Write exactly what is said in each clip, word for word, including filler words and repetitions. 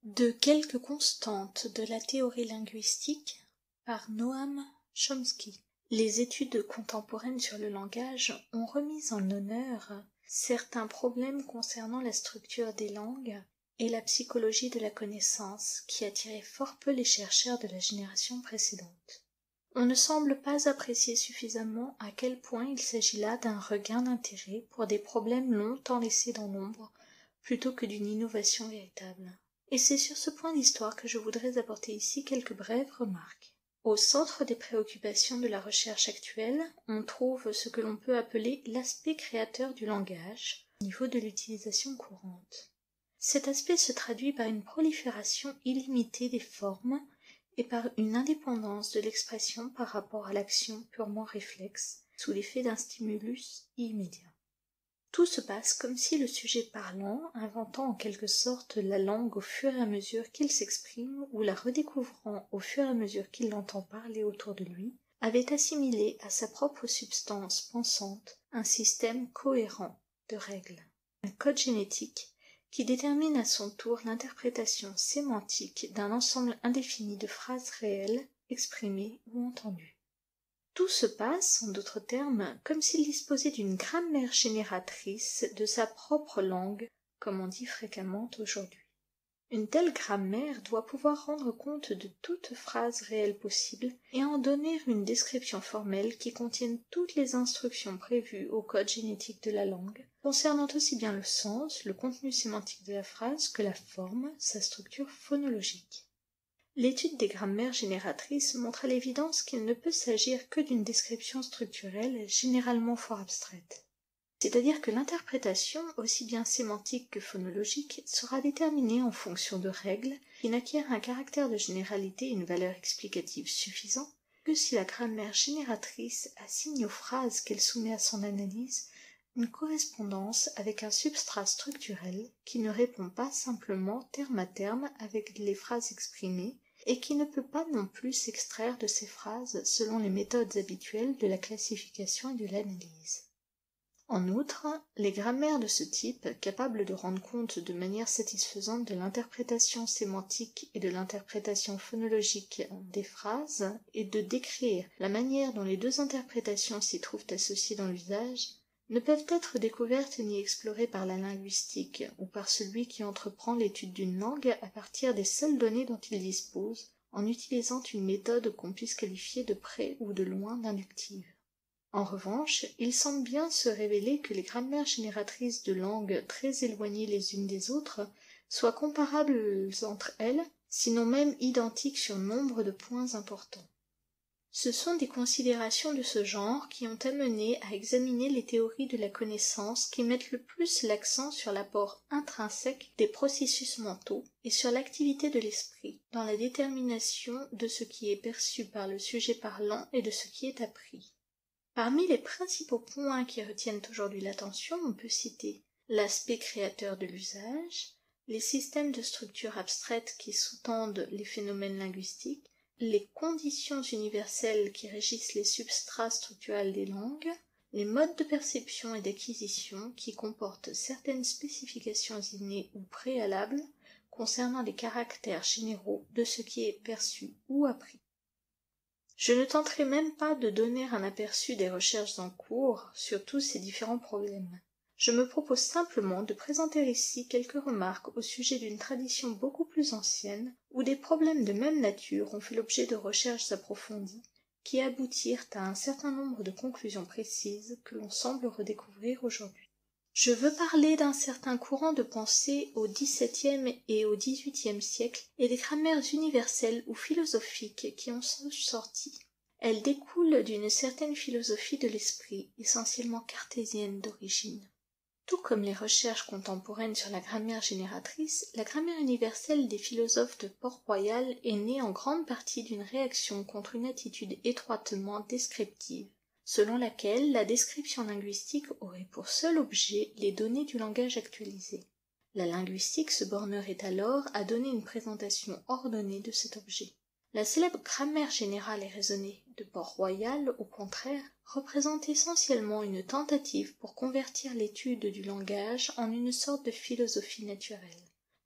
De quelques constantes de la théorie linguistique par Noam Chomsky. Les études contemporaines sur le langage ont remis en honneur certains problèmes concernant la structure des langues et la psychologie de la connaissance qui attiraient fort peu les chercheurs de la génération précédente. On ne semble pas apprécier suffisamment à quel point il s'agit là d'un regain d'intérêt pour des problèmes longtemps laissés dans l'ombre plutôt que d'une innovation véritable. Et c'est sur ce point d'histoire que je voudrais apporter ici quelques brèves remarques. Au centre des préoccupations de la recherche actuelle, on trouve ce que l'on peut appeler l'aspect créateur du langage, au niveau de l'utilisation courante. Cet aspect se traduit par une prolifération illimitée des formes et par une indépendance de l'expression par rapport à l'action purement réflexe, sous l'effet d'un stimulus immédiat. Tout se passe comme si le sujet parlant, inventant en quelque sorte la langue au fur et à mesure qu'il s'exprime ou la redécouvrant au fur et à mesure qu'il l'entend parler autour de lui, avait assimilé à sa propre substance pensante un système cohérent de règles, un code génétique qui détermine à son tour l'interprétation sémantique d'un ensemble indéfini de phrases réelles, exprimées ou entendues. Tout se passe, en d'autres termes, comme s'il disposait d'une grammaire génératrice de sa propre langue, comme on dit fréquemment aujourd'hui. Une telle grammaire doit pouvoir rendre compte de toute phrase réelle possible et en donner une description formelle qui contienne toutes les instructions prévues au code génétique de la langue, concernant aussi bien le sens, le contenu sémantique de la phrase que la forme, sa structure phonologique. L'étude des grammaires génératrices montre à l'évidence qu'il ne peut s'agir que d'une description structurelle généralement fort abstraite. C'est-à-dire que l'interprétation, aussi bien sémantique que phonologique, sera déterminée en fonction de règles qui n'acquièrent un caractère de généralité et une valeur explicative suffisant que si la grammaire génératrice assigne aux phrases qu'elle soumet à son analyse une correspondance avec un substrat structurel qui ne répond pas simplement terme à terme avec les phrases exprimées et qui ne peut pas non plus s'extraire de ces phrases selon les méthodes habituelles de la classification et de l'analyse. En outre, les grammaires de ce type, capables de rendre compte de manière satisfaisante de l'interprétation sémantique et de l'interprétation phonologique des phrases, et de décrire la manière dont les deux interprétations s'y trouvent associées dans l'usage, ne peuvent être découvertes ni explorées par la linguistique ou par celui qui entreprend l'étude d'une langue à partir des seules données dont il dispose, en utilisant une méthode qu'on puisse qualifier de près ou de loin d'inductive. En revanche, il semble bien se révéler que les grammaires génératrices de langues très éloignées les unes des autres soient comparables entre elles, sinon même identiques sur nombre de points importants. Ce sont des considérations de ce genre qui ont amené à examiner les théories de la connaissance qui mettent le plus l'accent sur l'apport intrinsèque des processus mentaux et sur l'activité de l'esprit dans la détermination de ce qui est perçu par le sujet parlant et de ce qui est appris. Parmi les principaux points qui retiennent aujourd'hui l'attention, on peut citer l'aspect créateur de l'usage, les systèmes de structure abstraite qui sous-tendent les phénomènes linguistiques, les conditions universelles qui régissent les substrats structurels des langues, les modes de perception et d'acquisition qui comportent certaines spécifications innées ou préalables concernant les caractères généraux de ce qui est perçu ou appris. Je ne tenterai même pas de donner un aperçu des recherches en cours sur tous ces différents problèmes. Je me propose simplement de présenter ici quelques remarques au sujet d'une tradition beaucoup plus ancienne, où des problèmes de même nature ont fait l'objet de recherches approfondies, qui aboutirent à un certain nombre de conclusions précises que l'on semble redécouvrir aujourd'hui. Je veux parler d'un certain courant de pensée au dix-septième et au dix-huitième siècle et des grammaires universelles ou philosophiques qui en sont sorties. Elles découlent d'une certaine philosophie de l'esprit, essentiellement cartésienne d'origine. Tout comme les recherches contemporaines sur la grammaire génératrice, la grammaire universelle des philosophes de Port-Royal est née en grande partie d'une réaction contre une attitude étroitement descriptive, selon laquelle la description linguistique aurait pour seul objet les données du langage actualisé. La linguistique se bornerait alors à donner une présentation ordonnée de cet objet. La célèbre grammaire générale et raisonnée de Port-Royal, au contraire, représente essentiellement une tentative pour convertir l'étude du langage en une sorte de philosophie naturelle.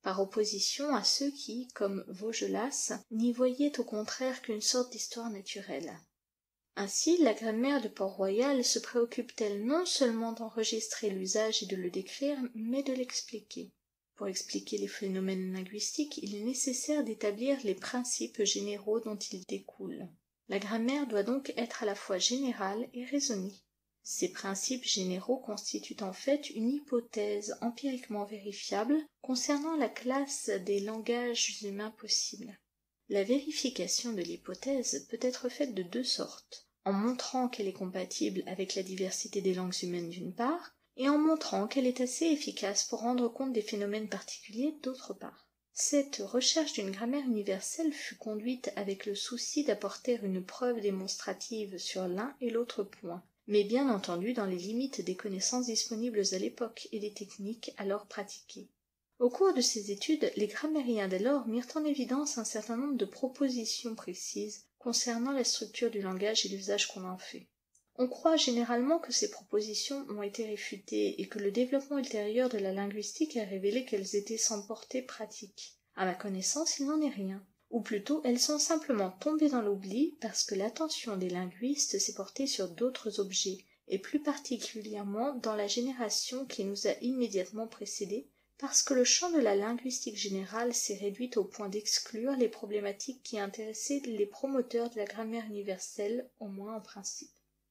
par opposition à ceux qui, comme Vaugelas, n'y voyaient au contraire qu'une sorte d'histoire naturelle. Ainsi, la grammaire de Port-Royal se préoccupe-t-elle non seulement d'enregistrer l'usage et de le décrire, mais de l'expliquer. Pour expliquer les phénomènes linguistiques, il est nécessaire d'établir les principes généraux dont ils découlent. La grammaire doit donc être à la fois générale et raisonnée. Ces principes généraux constituent en fait une hypothèse empiriquement vérifiable concernant la classe des langages humains possibles. La vérification de l'hypothèse peut être faite de deux sortes, en montrant qu'elle est compatible avec la diversité des langues humaines d'une part, et en montrant qu'elle est assez efficace pour rendre compte des phénomènes particuliers d'autre part. Cette recherche d'une grammaire universelle fut conduite avec le souci d'apporter une preuve démonstrative sur l'un et l'autre point, mais bien entendu dans les limites des connaissances disponibles à l'époque et des techniques alors pratiquées. Au cours de ces études, les grammairiens d'alors mirent en évidence un certain nombre de propositions précises concernant la structure du langage et l'usage qu'on en fait. On croit généralement que ces propositions ont été réfutées et que le développement ultérieur de la linguistique a révélé qu'elles étaient sans portée pratique. À ma connaissance, il n'en est rien. Ou plutôt, elles sont simplement tombées dans l'oubli parce que l'attention des linguistes s'est portée sur d'autres objets, et plus particulièrement dans la génération qui nous a immédiatement précédés, parce que le champ de la linguistique générale s'est réduit au point d'exclure les problématiques qui intéressaient les promoteurs de la grammaire universelle, au moins en principe.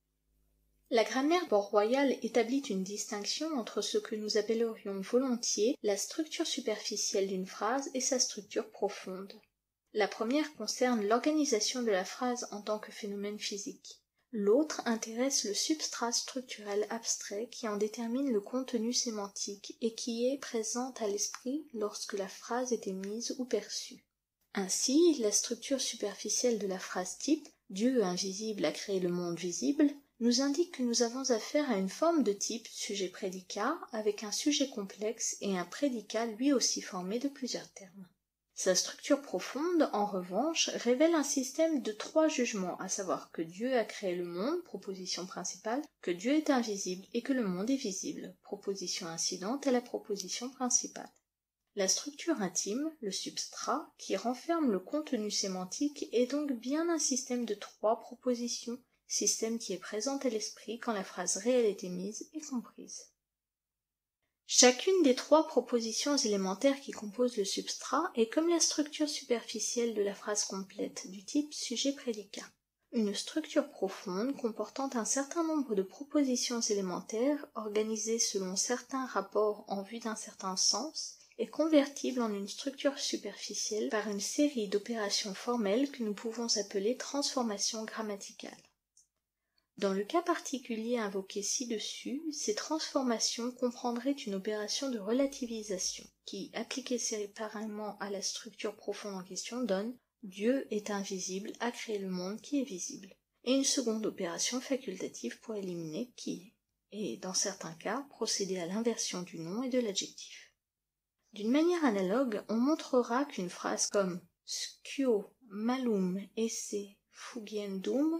La grammaire Port-Royal établit une distinction entre ce que nous appellerions volontiers la structure superficielle d'une phrase et sa structure profonde. La première concerne l'organisation de la phrase en tant que phénomène physique. L'autre intéresse le substrat structurel abstrait qui en détermine le contenu sémantique et qui est présent à l'esprit lorsque la phrase est émise ou perçue. Ainsi, la structure superficielle de la phrase type « Dieu invisible a créé le monde visible » nous indique que nous avons affaire à une forme de type sujet-prédicat avec un sujet complexe et un prédicat lui aussi formé de plusieurs termes. Sa structure profonde, en revanche, révèle un système de trois jugements, à savoir que Dieu a créé le monde, proposition principale, que Dieu est invisible et que le monde est visible, proposition incidente à la proposition principale. La structure intime, le substrat, qui renferme le contenu sémantique, est donc bien un système de trois propositions, système qui est présent à l'esprit quand la phrase réelle est émise et comprise. Chacune des trois propositions élémentaires qui composent le substrat est comme la structure superficielle de la phrase complète, du type sujet-prédicat. Une structure profonde comportant un certain nombre de propositions élémentaires organisées selon certains rapports en vue d'un certain sens est convertible en une structure superficielle par une série d'opérations formelles que nous pouvons appeler transformations grammaticales. Dans le cas particulier invoqué ci-dessus, ces transformations comprendraient une opération de relativisation qui, appliquée séparément à la structure profonde en question, donne « Dieu est invisible, a créé le monde qui est visible » et une seconde opération facultative pour éliminer « qui est » et, dans certains cas, procéder à l'inversion du nom et de l'adjectif. D'une manière analogue, on montrera qu'une phrase comme « Scio malum esse fugiendum »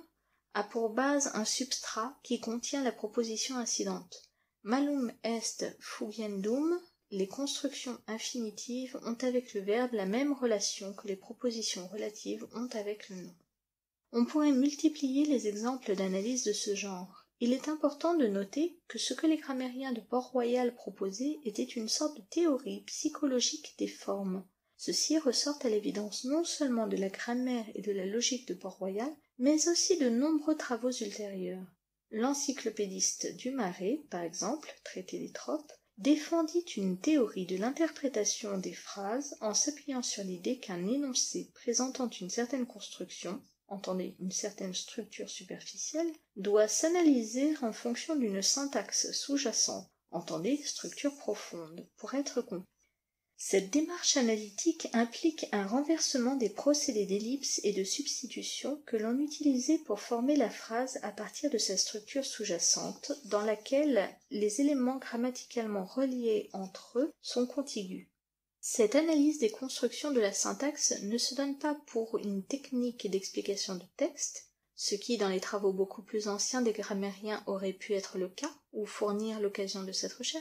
a pour base un substrat qui contient la proposition incidente. Malum est fugiendum, les constructions infinitives ont avec le verbe la même relation que les propositions relatives ont avec le nom. On pourrait multiplier les exemples d'analyse de ce genre. Il est important de noter que ce que les grammairiens de Port-Royal proposaient était une sorte de théorie psychologique des formes. Ceci ressort à l'évidence non seulement de la grammaire et de la logique de Port-Royal, mais aussi de nombreux travaux ultérieurs. L'encyclopédiste Dumaré, par exemple, traité des tropes, défendit une théorie de l'interprétation des phrases en s'appuyant sur l'idée qu'un énoncé présentant une certaine construction, entendez une certaine structure superficielle, doit s'analyser en fonction d'une syntaxe sous-jacente, entendez structure profonde, pour être compris. Cette démarche analytique implique un renversement des procédés d'ellipse et de substitution que l'on utilisait pour former la phrase à partir de sa structure sous-jacente, dans laquelle les éléments grammaticalement reliés entre eux sont contigus. Cette analyse des constructions de la syntaxe ne se donne pas pour une technique d'explication de texte, ce qui, dans les travaux beaucoup plus anciens des grammairiens, aurait pu être le cas, ou fournir l'occasion de cette recherche,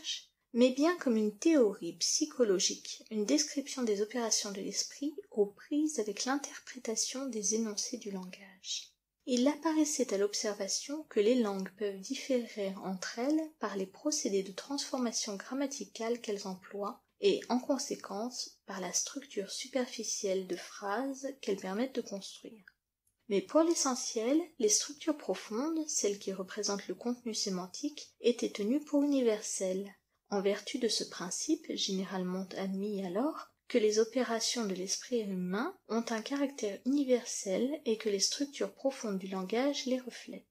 mais bien comme une théorie psychologique, une description des opérations de l'esprit aux prises avec l'interprétation des énoncés du langage. Il apparaissait à l'observation que les langues peuvent différer entre elles par les procédés de transformation grammaticale qu'elles emploient et, en conséquence, par la structure superficielle de phrases qu'elles permettent de construire. Mais pour l'essentiel, les structures profondes, celles qui représentent le contenu sémantique, étaient tenues pour universelles, en vertu de ce principe, généralement admis alors, que les opérations de l'esprit humain ont un caractère universel et que les structures profondes du langage les reflètent.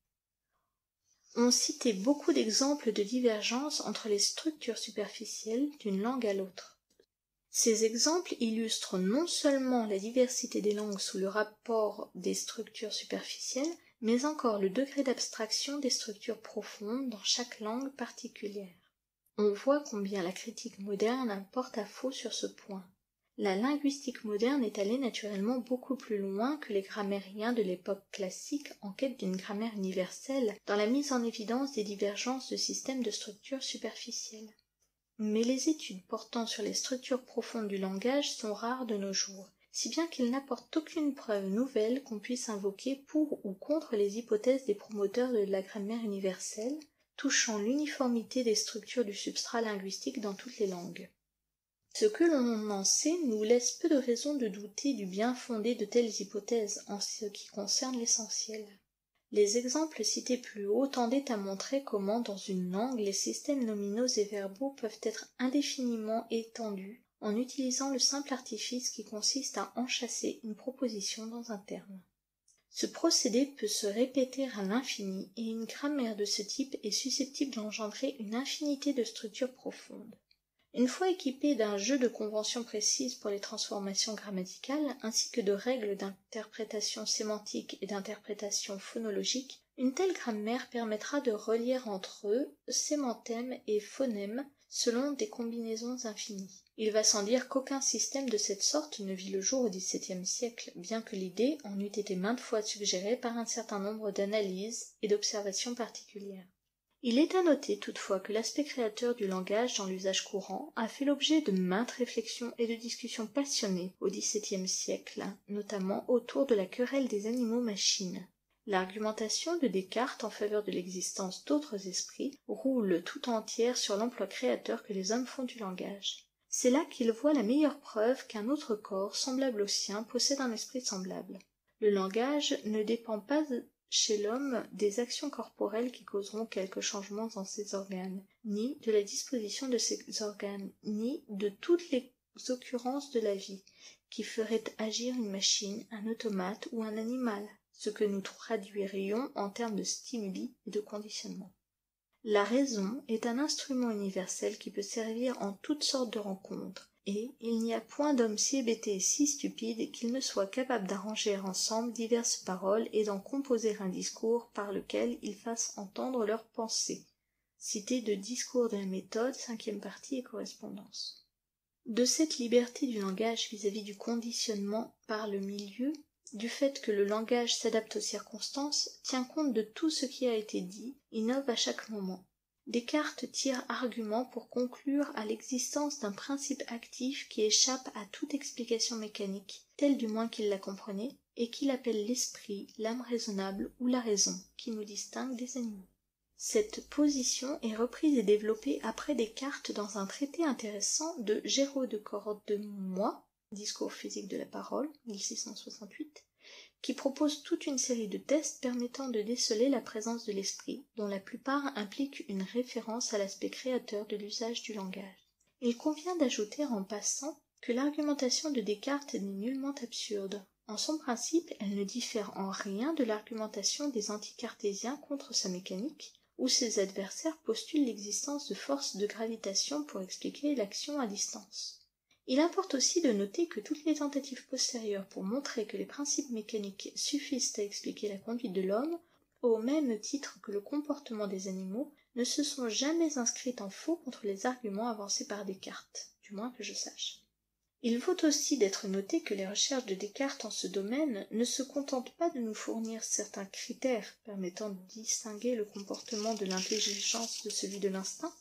On citait beaucoup d'exemples de divergence entre les structures superficielles d'une langue à l'autre. Ces exemples illustrent non seulement la diversité des langues sous le rapport des structures superficielles, mais encore le degré d'abstraction des structures profondes dans chaque langue particulière. On voit combien la critique moderne porte à faux sur ce point. La linguistique moderne est allée naturellement beaucoup plus loin que les grammairiens de l'époque classique en quête d'une grammaire universelle dans la mise en évidence des divergences de systèmes de structures superficielles. Mais les études portant sur les structures profondes du langage sont rares de nos jours, si bien qu'ils n'apportent aucune preuve nouvelle qu'on puisse invoquer pour ou contre les hypothèses des promoteurs de la grammaire universelle, touchant l'uniformité des structures du substrat linguistique dans toutes les langues. Ce que l'on en sait nous laisse peu de raisons de douter du bien fondé de telles hypothèses en ce qui concerne l'essentiel. Les exemples cités plus haut tendaient à montrer comment dans une langue les systèmes nominaux et verbaux peuvent être indéfiniment étendus en utilisant le simple artifice qui consiste à enchâsser une proposition dans un terme. Ce procédé peut se répéter à l'infini et une grammaire de ce type est susceptible d'engendrer une infinité de structures profondes. Une fois équipée d'un jeu de conventions précises pour les transformations grammaticales, ainsi que de règles d'interprétation sémantique et d'interprétation phonologique, une telle grammaire permettra de relier entre eux sémantèmes et phonèmes selon des combinaisons infinies. Il va sans dire qu'aucun système de cette sorte ne vit le jour au dix-septième siècle, bien que l'idée en eût été maintes fois suggérée par un certain nombre d'analyses et d'observations particulières. Il est à noter toutefois que l'aspect créateur du langage dans l'usage courant a fait l'objet de maintes réflexions et de discussions passionnées au dix-septième siècle, notamment autour de la querelle des animaux-machines. L'argumentation de Descartes en faveur de l'existence d'autres esprits roule tout entière sur l'emploi créateur que les hommes font du langage. C'est là qu'il voit la meilleure preuve qu'un autre corps, semblable au sien, possède un esprit semblable. Le langage ne dépend pas chez l'homme des actions corporelles qui causeront quelques changements dans ses organes, ni de la disposition de ses organes, ni de toutes les occurrences de la vie, qui feraient agir une machine, un automate ou un animal, ce que nous traduirions en termes de stimuli et de conditionnement. La raison est un instrument universel qui peut servir en toutes sortes de rencontres, et il n'y a point d'homme si hébété et si stupide qu'il ne soit capable d'arranger ensemble diverses paroles et d'en composer un discours par lequel ils fassent entendre leurs pensées. Cité de Discours de la méthode, cinquième partie et correspondance. De cette liberté du langage vis-à-vis du conditionnement par le milieu, du fait que le langage s'adapte aux circonstances, tient compte de tout ce qui a été dit, innove à chaque moment. Descartes tire argument pour conclure à l'existence d'un principe actif qui échappe à toute explication mécanique, telle du moins qu'il la comprenait, et qu'il appelle l'esprit, l'âme raisonnable ou la raison, qui nous distingue des animaux. Cette position est reprise et développée après Descartes dans un traité intéressant de Géraud de Cordemoy, Discours physique de la parole, mille six cent soixante-huit, qui propose toute une série de tests permettant de déceler la présence de l'esprit, dont la plupart impliquent une référence à l'aspect créateur de l'usage du langage. Il convient d'ajouter en passant que l'argumentation de Descartes n'est nullement absurde. En son principe, elle ne diffère en rien de l'argumentation des anticartésiens contre sa mécanique, où ses adversaires postulent l'existence de forces de gravitation pour expliquer l'action à distance. Il importe aussi de noter que toutes les tentatives postérieures pour montrer que les principes mécaniques suffisent à expliquer la conduite de l'homme, au même titre que le comportement des animaux, ne se sont jamais inscrites en faux contre les arguments avancés par Descartes, du moins que je sache. Il vaut aussi d'être noté que les recherches de Descartes en ce domaine ne se contentent pas de nous fournir certains critères permettant de distinguer le comportement de l'intelligence de celui de l'instinct,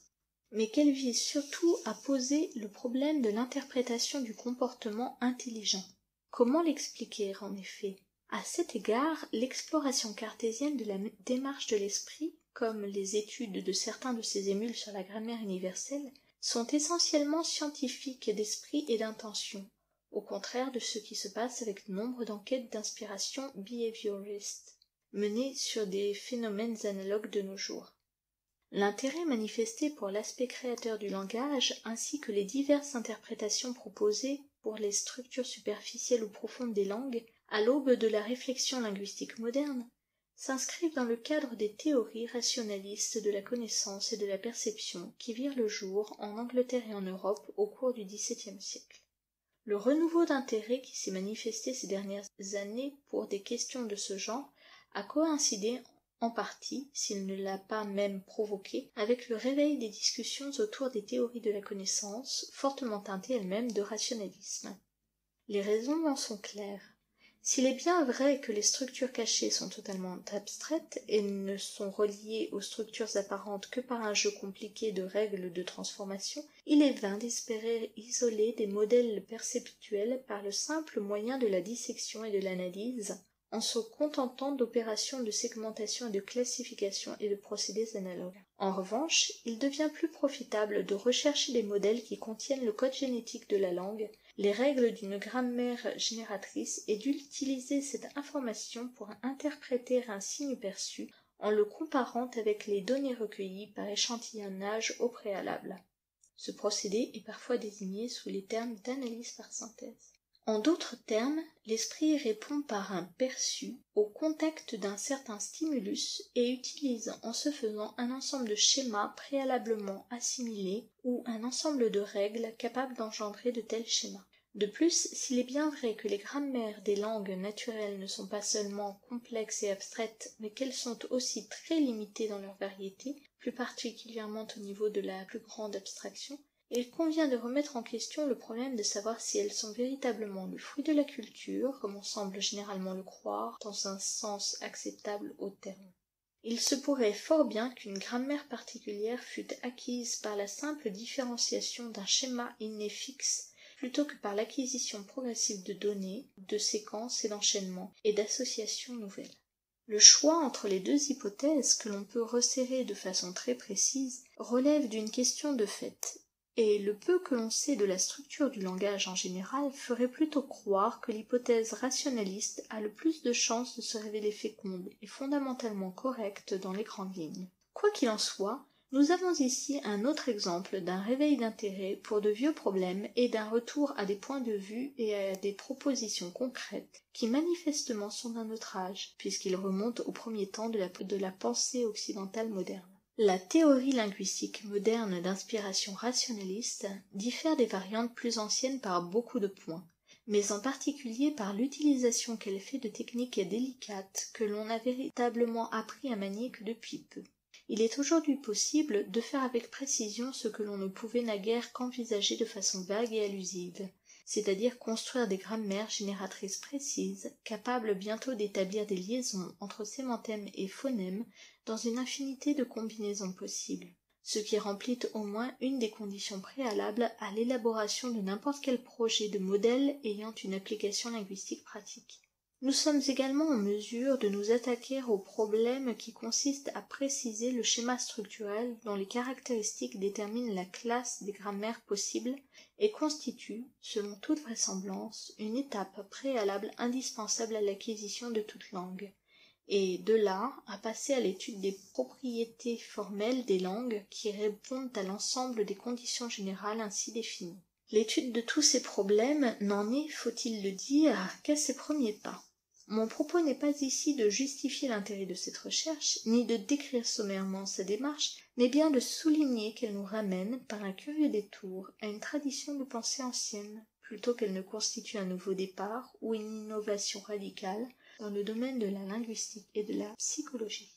mais qu'elle vise surtout à poser le problème de l'interprétation du comportement intelligent. Comment l'expliquer, en effet? À cet égard, l'exploration cartésienne de la démarche de l'esprit, comme les études de certains de ses émules sur la grammaire universelle, sont essentiellement scientifiques d'esprit et d'intention, au contraire de ce qui se passe avec nombre d'enquêtes d'inspiration behavioriste, menées sur des phénomènes analogues de nos jours. L'intérêt manifesté pour l'aspect créateur du langage, ainsi que les diverses interprétations proposées pour les structures superficielles ou profondes des langues, à l'aube de la réflexion linguistique moderne, s'inscrivent dans le cadre des théories rationalistes de la connaissance et de la perception qui virent le jour en Angleterre et en Europe au cours du dix-septième siècle. Le renouveau d'intérêt qui s'est manifesté ces dernières années pour des questions de ce genre a coïncidé en partie, s'il ne l'a pas même provoqué, avec le réveil des discussions autour des théories de la connaissance, fortement teintées elles-mêmes de rationalisme. Les raisons en sont claires. S'il est bien vrai que les structures cachées sont totalement abstraites et ne sont reliées aux structures apparentes que par un jeu compliqué de règles de transformation, il est vain d'espérer isoler des modèles perceptuels par le simple moyen de la dissection et de l'analyse, en se contentant d'opérations de segmentation et de classification et de procédés analogues. En revanche, il devient plus profitable de rechercher des modèles qui contiennent le code génétique de la langue, les règles d'une grammaire génératrice et d'utiliser cette information pour interpréter un signe perçu en le comparant avec les données recueillies par échantillonnage au préalable. Ce procédé est parfois désigné sous les termes d'analyse par synthèse. En d'autres termes, l'esprit répond par un perçu au contact d'un certain stimulus et utilise en ce faisant un ensemble de schémas préalablement assimilés ou un ensemble de règles capables d'engendrer de tels schémas. De plus, s'il est bien vrai que les grammaires des langues naturelles ne sont pas seulement complexes et abstraites, mais qu'elles sont aussi très limitées dans leur variété, plus particulièrement au niveau de la plus grande abstraction, il convient de remettre en question le problème de savoir si elles sont véritablement le fruit de la culture, comme on semble généralement le croire, dans un sens acceptable au terme. Il se pourrait fort bien qu'une grammaire particulière fût acquise par la simple différenciation d'un schéma inné fixe, plutôt que par l'acquisition progressive de données, de séquences et d'enchaînements, et d'associations nouvelles. Le choix entre les deux hypothèses, que l'on peut resserrer de façon très précise, relève d'une question de fait, et le peu que l'on sait de la structure du langage en général ferait plutôt croire que l'hypothèse rationaliste a le plus de chances de se révéler féconde et fondamentalement correcte dans les grandes lignes. Quoi qu'il en soit, nous avons ici un autre exemple d'un réveil d'intérêt pour de vieux problèmes et d'un retour à des points de vue et à des propositions concrètes qui manifestement sont d'un autre âge, puisqu'ils remontent au premier temps de la, de la pensée occidentale moderne. La théorie linguistique moderne d'inspiration rationaliste diffère des variantes plus anciennes par beaucoup de points, mais en particulier par l'utilisation qu'elle fait de techniques délicates que l'on n'a véritablement appris à manier que depuis peu. Il est aujourd'hui possible de faire avec précision ce que l'on ne pouvait naguère qu'envisager de façon vague et allusive, c'est-à-dire construire des grammaires génératrices précises, capables bientôt d'établir des liaisons entre sémantèmes et phonèmes dans une infinité de combinaisons possibles, ce qui remplit au moins une des conditions préalables à l'élaboration de n'importe quel projet de modèle ayant une application linguistique pratique. Nous sommes également en mesure de nous attaquer au problème qui consiste à préciser le schéma structurel dont les caractéristiques déterminent la classe des grammaires possibles et constituent, selon toute vraisemblance, une étape préalable indispensable à l'acquisition de toute langue, et de là à passer à l'étude des propriétés formelles des langues qui répondent à l'ensemble des conditions générales ainsi définies. L'étude de tous ces problèmes n'en est, faut-il le dire, qu'à ses premiers pas. Mon propos n'est pas ici de justifier l'intérêt de cette recherche, ni de décrire sommairement sa démarche, mais bien de souligner qu'elle nous ramène, par un curieux détour, à une tradition de pensée ancienne, plutôt qu'elle ne constitue un nouveau départ ou une innovation radicale dans le domaine de la linguistique et de la psychologie.